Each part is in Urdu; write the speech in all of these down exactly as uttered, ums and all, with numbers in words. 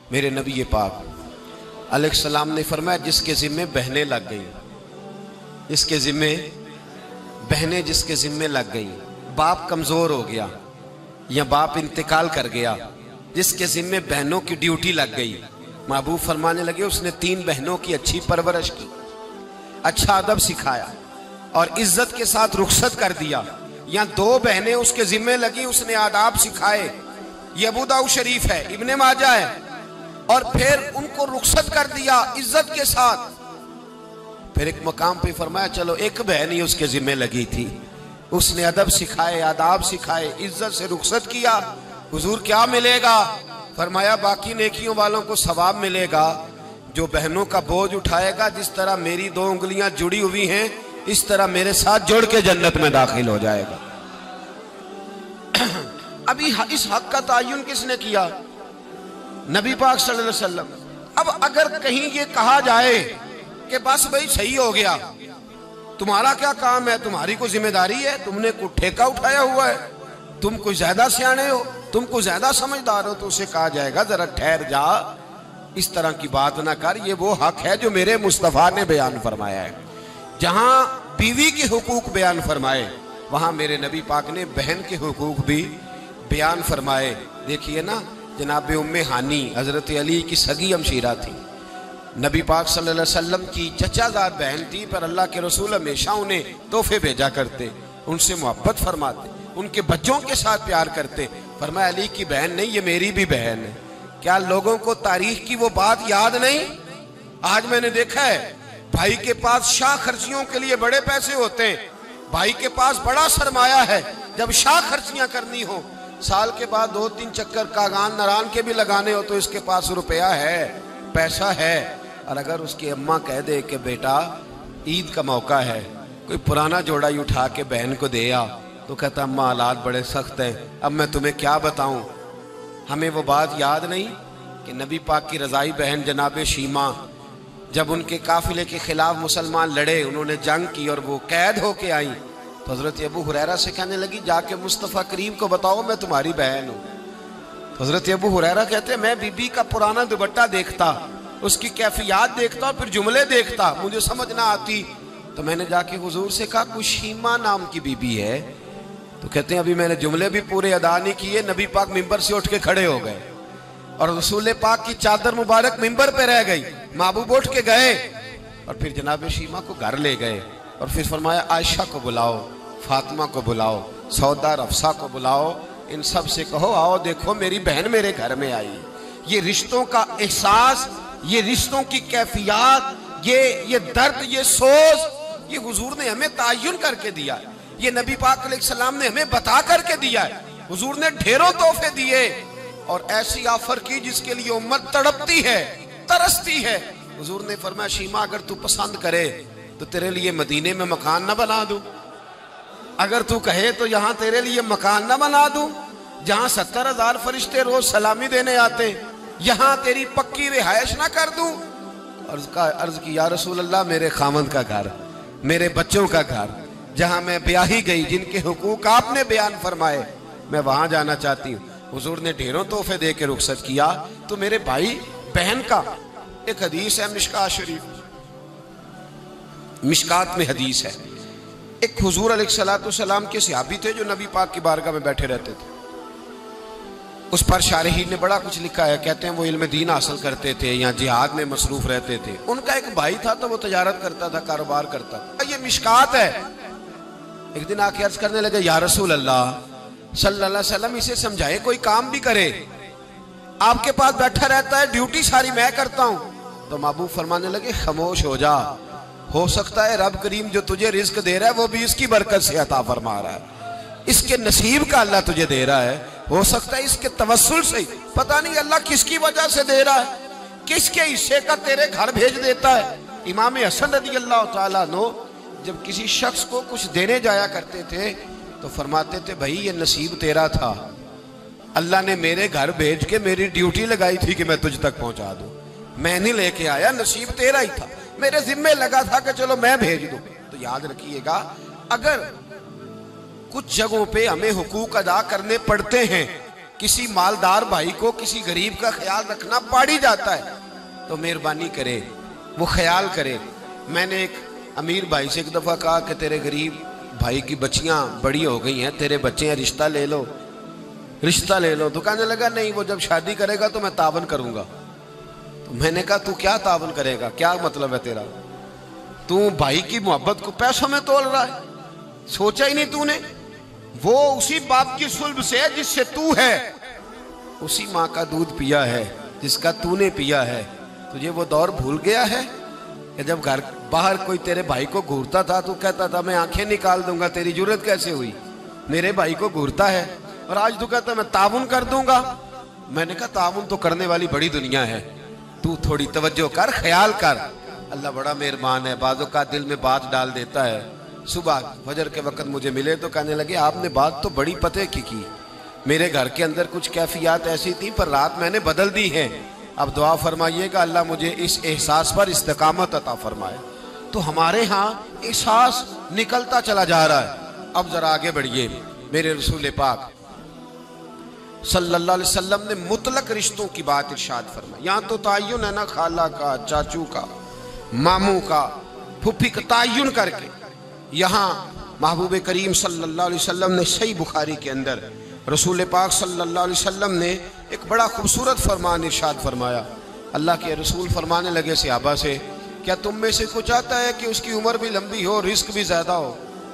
میرے نبی پاک علیہ السلام نے فرمایا جس کے ذمے بہنیں لگ گئی، جس کے ذمے بہنیں جس کے ذمے لگ گئی، باپ کمزور ہو گیا یا باپ انتقال کر گیا، جس کے ذمے بہنوں کی ڈیوٹی لگ گئی، محبوب فرمانے لگے اس نے تین بہنوں کی اچھی پرورش کی، اچھا ادب سکھایا اور عزت کے ساتھ رخصت کر دیا، یا دو بہنیں اس کے ذمے لگی، اس نے آداب سکھائے، یہ ابو داؤد شریف ہے، ابن ماجہ ہے، اور پھر ان کو رخصت کر دیا عزت کے ساتھ۔ پھر ایک مقام پہ فرمایا چلو ایک بہن ہی اس کے ذمے لگی تھی، اس نے ادب سکھائے، آداب سکھائے، عزت سے رخصت کیا، حضور کیا ملے گا؟ فرمایا باقی نیکیوں والوں کو ثواب ملے گا، جو بہنوں کا بوجھ اٹھائے گا جس طرح میری دو انگلیاں جڑی ہوئی ہیں اس طرح میرے ساتھ جڑ کے جنت میں داخل ہو جائے گا۔ ابھی اس حق کا تعین کس نے کیا؟ نبی پاک صلی اللہ علیہ وسلم۔ اب اگر کہیں یہ کہا جائے کہ بس بھئی صحیح ہو گیا، تمہارا کیا کام ہے، تمہاری کوئی ذمہ داری ہے، تم نے کوئی ٹھیکہ اٹھایا ہوا ہے، تم کوئی زیادہ سیانے ہو، تم کوئی زیادہ سمجھدار ہو، تو اسے کہا جائے گا ذرا ٹھہر جا، اس طرح کی بات نہ کر، یہ وہ حق ہے جو میرے مصطفیٰ نے بیان فرمایا ہے۔ جہاں بیوی کے حقوق بیان فرمائے وہاں میرے نبی پاک نے بہن کے حقوق بھی بیان فرمائے۔ دیکھیے نا جناب ام ہانی حضرت علی کی سگی ہمشیرہ تھی، نبی پاک صلی اللہ علیہ وسلم کی چچا زاد بہن تھی، پر اللہ کے رسول ہمیشہ انہیں تحفے بھیجا کرتے، ان سے محبت فرماتے، ان کے بچوں کے ساتھ پیار کرتے۔ فرمایا علی کی بہن نہیں، یہ میری بھی بہن ہے۔ کیا لوگوں کو تاریخ کی وہ بات یاد نہیں؟ آج میں نے دیکھا ہے بھائی کے پاس شاہ خرچیوں کے لیے بڑے پیسے ہوتے ہیں، بھائی کے پاس بڑا سرمایہ ہے، جب شاہ خرچیاں کرنی ہو، سال کے بعد دو تین چکر کاغان نران کے بھی لگانے ہو تو اس کے پاس روپیہ ہے، پیسہ ہے، اور اگر اس کی اماں کہہ دے کہ بیٹا عید کا موقع ہے کوئی پرانا جوڑا ہی اٹھا کے بہن کو دے آ، تو کہتا اماں حالات بڑے سخت ہیں، اب میں تمہیں کیا بتاؤں۔ ہمیں وہ بات یاد نہیں کہ نبی پاک کی رضائی بہن جناب شیمہ جب ان کے قافلے کے خلاف مسلمان لڑے، انہوں نے جنگ کی اور وہ قید ہو کے آئیں، تو حضرت ابو ہریرہ سے کہنے لگی جا کے مصطفیٰ کریم کو بتاؤ میں تمہاری بہن ہوں۔ تو حضرت ابو ہریرہ کہتے ہیں میں بی بی کا پرانا دوپٹہ دیکھتا، اس کی کیفیات دیکھتا اور پھر جملے دیکھتا، مجھے سمجھ نہ آتی، تو میں نے جا کے حضور سے کہا کوئی شیمہ نام کی بی بی ہے؟ تو کہتے ہیں ابھی میں نے جملے بھی پورے ادا نہیں کیے، نبی پاک ممبر سے اٹھ کے کھڑے ہو گئے اور رسول پاک کی چادر مبارک ممبر پہ رہ گئی، محبوب اٹھ کے گئے اور پھر جناب شیمہ کو گھر لے گئے اور پھر فرمایا عائشہ کو بلاؤ، فاطمہ کو بلاؤ، سودا رفسہ کو بلاؤ، ان سب سے کہو آؤ دیکھو میری بہن میرے گھر میں آئی۔ یہ رشتوں کا احساس، یہ رشتوں کی کیفیات، یہ یہ درد، یہ سوز، یہ حضور نے ہمیں تعین کر کے دیا ہے، یہ نبی پاک علیہ السلام نے ہمیں بتا کر کے دیا ہے۔ حضور نے ڈھیروں تحفے دیے اور ایسی آفر کی جس کے لیے امت تڑپتی ہے، ترستی ہے۔ حضور نے فرمایا شیمہ اگر تو پسند کرے تو تیرے لیے مدینے میں مکان نہ بنا دوں، اگر تو کہے تو یہاں تیرے لیے مکان نہ بنا دوں، جہاں ستر ہزار فرشتے روز سلامی دینے آتے یہاں تیری پکی رہائش نہ کر دوں؟ عرض کی یا رسول اللہ میرے خامند کا گھر، میرے بچوں کا گھر، جہاں میں بیاہی گئی، جن کے حقوق آپ نے بیان فرمائے، میں وہاں جانا چاہتی ہوں۔ حضور نے ڈھیروں تحفے دے کے رخصت کیا۔ تو میرے بھائی بہن کا ایک حدیث ہے مشکات شریف، مشکات میں حدیث ہے، ایک حضور علیہ السلام کے صحابی تھے جو نبی پاک کی بارگاہ میں بیٹھے رہتے تھے، اس پر شارحین نے بڑا کچھ لکھا ہے، کہتے ہیں وہ علم دین حاصل کرتے تھے یا جہاد میں مصروف رہتے تھے۔ ان کا ایک بھائی تھا تو وہ تجارت کرتا تھا، کاروبار کرتا تھا، یہ مشکات ہے۔ ایک دن آ کے عرض کرنے لگے یا رسول اللہ صلی اللہ علیہ وسلم اسے سمجھائے کوئی کام بھی کرے، آپ کے پاس بیٹھا رہتا ہے، ڈیوٹی ساری میں کرتا ہوں۔ تو محبوب فرمانے لگے خاموش ہو جا، ہو سکتا ہے رب کریم جو تجھے رزق دے رہا ہے وہ بھی اس کی برکت سے عطا فرما رہا ہے، اس کے نصیب کا اللہ تجھے دے رہا ہے، ہو سکتا ہے اس کے توسل سے، پتہ نہیں اللہ کس کی وجہ سے دے رہا ہے، کس کے حصے کا تیرے گھر بھیج دیتا ہے۔ امام حسن رضی اللہ تعالیٰ عنہ جب کسی شخص کو کچھ دینے جایا کرتے تھے تو فرماتے تھے بھائی یہ نصیب تیرا تھا، اللہ نے میرے گھر بھیج کے میری ڈیوٹی لگائی تھی کہ میں تجھ تک پہنچا دوں، میں نہیں لے کے آیا، نصیب تیرا ہی تھا، میرے ذمہ لگا تھا کہ چلو میں بھیج دوں۔ تو یاد رکھیے گا اگر کچھ جگہوں پہ ہمیں حقوق ادا کرنے پڑتے ہیں کسی مالدار بھائی کو کسی غریب کا خیال رکھنا پڑ ہی جاتا ہے، تو مہربانی کرے وہ خیال کرے۔ میں نے ایک امیر بھائی سے ایک دفعہ کہا کہ تیرے غریب بھائی کی بچیاں بڑی ہو گئی ہیں، تیرے بچے ہیں، رشتہ لے لو رشتہ لے لو تو کہنے لگا نہیں، وہ جب شادی کرے گا تو میں تعاون کروں گا۔ تو میں نے کہا تو کیا تعاون کرے گا، کیا مطلب ہے تیرا؟ تو بھائی کی محبت کو پیسوں میں تول رہا ہے، سوچا ہی نہیں تو نے؟ وہ اسی باپ کی صلب سے جس سے تو ہے، اسی ماں کا دودھ پیا ہے جس کا تو نے پیا ہے۔ تجھے وہ دور بھول گیا ہے کہ جب گھر باہر کوئی تیرے بھائی کو گھورتا تھا تو کہتا تھا میں آنکھیں نکال دوں گا، تیری جرت کیسے ہوئی، میرے بھائی کو گھورتا ہے، اور آج تو کہتا میں تعاون کر دوں گا۔ میں نے کہا تعاون تو کرنے والی بڑی دنیا ہے، تو تھوڑی توجہ کر، خیال کر۔ اللہ بڑا مہربان ہے، بعضوں کا دل میں بات ڈال دیتا ہے۔ صبح فجر کے وقت مجھے ملے تو کہنے لگے آپ نے بات تو بڑی پتے کی کی، میرے گھر کے اندر کچھ کیفیات ایسی تھی پر رات میں نے بدل دی ہے، اب دعا فرمائیے گا اللہ مجھے اس احساس پر استقامت عطا فرمائے۔ تو ہمارے ہاں احساس نکلتا چلا جا رہا ہے۔ اب ذرا آگے بڑھئے، میرے رسول پاک صلی اللہ علیہ وسلم نے مطلق رشتوں کی بات ارشاد فرمائی۔ یہاں تو تعین ہے نا، خالہ کا، چاچو کا، ماموں کا، پھپھی کا تعین کر کے، یہاں محبوب کریم صلی اللہ علیہ وسلم نے صحیح بخاری کے اندر رسول پاک صلی اللہ علیہ وسلم نے ایک بڑا خوبصورت فرمان ارشاد فرمایا۔ اللہ کے رسول فرمانے لگے صحابہ سے، کیا تم میں سے کچھ چاہتا ہے کہ اس کی عمر بھی لمبی ہو، رزق بھی زیادہ ہو؟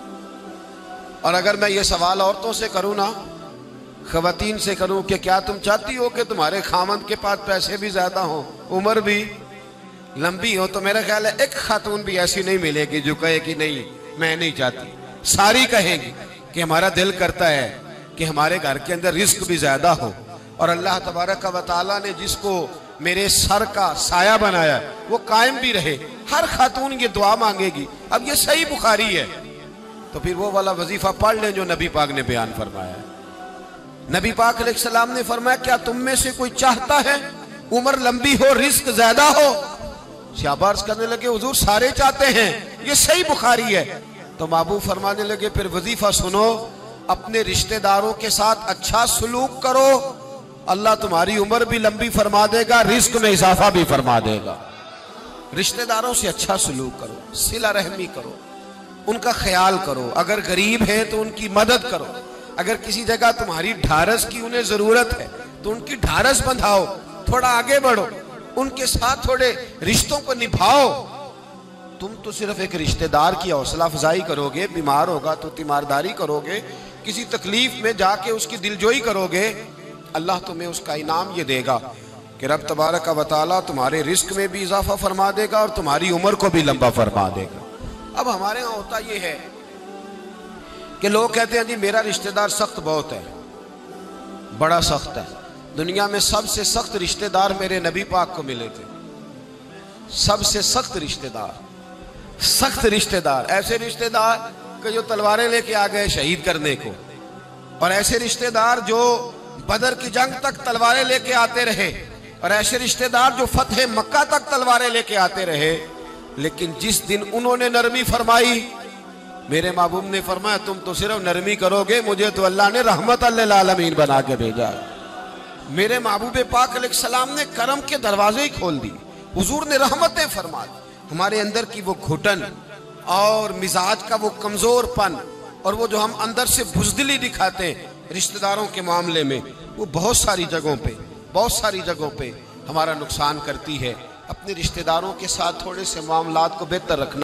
اور اگر میں یہ سوال عورتوں سے کروں نا، خواتین سے کروں کہ کیا تم چاہتی ہو کہ تمہارے خامند کے پاس پیسے بھی زیادہ ہوں، عمر بھی لمبی ہو، تو میرا خیال ہے ایک خاتون بھی ایسی نہیں ملے گی جو کہے کہ نہیں میں نہیں چاہتی۔ ساری کہیں گی کہ ہمارا دل کرتا ہے کہ ہمارے گھر کے اندر رزق بھی زیادہ ہو، اور اللہ تبارک و تعالیٰ نے جس کو میرے سر کا سایہ بنایا وہ قائم بھی رہے۔ ہر خاتون یہ دعا مانگے گی۔ اب یہ صحیح بخاری ہے تو پھر وہ والا وظیفہ پڑھ لیں جو نبی پاک نے بیان فرمایا ہے۔ نبی پاک علیہ السلام نے فرمایا کیا تم میں سے کوئی چاہتا ہے عمر لمبی ہو، رزق زیادہ ہو؟ صحابہ عرض کرنے لگے حضور سارے چاہتے ہیں، یہ صحیح بخاری ہے۔ تو محبوب فرمانے لگے پھر وظیفہ سنو، اپنے رشتہ داروں کے ساتھ اچھا سلوک کرو، اللہ تمہاری عمر بھی لمبی فرما دے گا، رزق میں اضافہ بھی فرما دے گا۔ رشتہ داروں سے اچھا سلوک کرو، صلہ رحمی کرو، ان کا خیال کرو، اگر غریب ہے تو ان کی مدد کرو، اگر کسی جگہ تمہاری ڈھارس کی انہیں ضرورت ہے تو ان کی ڈھارس بندھاؤ، تھوڑا آگے بڑھو، ان کے ساتھ تھوڑے رشتوں کو نبھاؤ۔ تم تو صرف ایک رشتہ دار کی حوصلہ افزائی کرو گے، بیمار ہوگا تو تیمارداری کرو گے، کسی تکلیف میں جا کے اس کی دلجوئی کرو گے، اللہ تمہیں اس کا انعام یہ دے گا کہ رب تبارک و تعالیٰ تمہارے رزق میں بھی اضافہ فرما دے گا اور تمہاری عمر کو بھی لمبا فرما دے گا۔ اب ہمارے ہاں ہوتا یہ ہے کہ لوگ کہتے ہیں جی میرا رشتہ دار سخت بہت ہے، بڑا سخت ہے۔ دنیا میں سب سے سخت رشتہ دار میرے نبی پاک کو ملے تھے، سب سے سخت رشتہ دار، سخت رشتہ دار، ایسے رشتہ دار کہ جو تلواریں لے کے آ گئے شہید کرنے کو، اور ایسے رشتہ دار جو بدر کی جنگ تک تلواریں لے کے آتے رہے، اور ایسے رشتہ دار جو فتح مکہ تک تلواریں لے کے آتے رہے، لیکن جس دن انہوں نے نرمی فرمائی، میرے محبوب نے فرمایا تم تو صرف نرمی کرو گے، مجھے تو اللہ نے رحمت للعالمین بنا کے بھیجا۔ میرے محبوب پاک علیہ السلام نے کرم کے دروازے ہی کھول دی، حضور نے رحمتیں فرما دی۔ ہمارے اندر کی وہ گھٹن اور مزاج کا وہ کمزور پن اور وہ جو ہم اندر سے بزدلی دکھاتے ہیں رشتہ داروں کے معاملے میں، وہ بہت ساری جگہوں پہ بہت ساری جگہوں پہ ہمارا نقصان کرتی ہے۔ اپنے رشتہ داروں کے ساتھ تھوڑے سے معاملات کو بہتر رکھنا